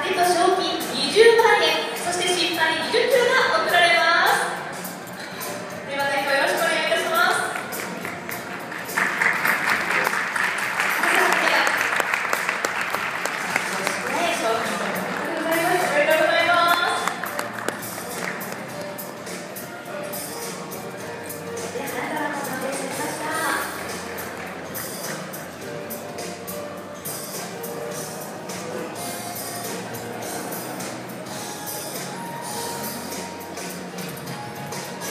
盾と賞金20万円、そして新米20キロが贈られます。では代表よろしくお願いいたします。賞金おめでとうございます。おめでとうございます。では花束も完成しました。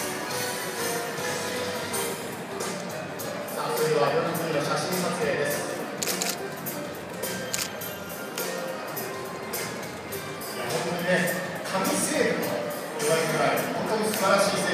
それでは4組の写真撮影です。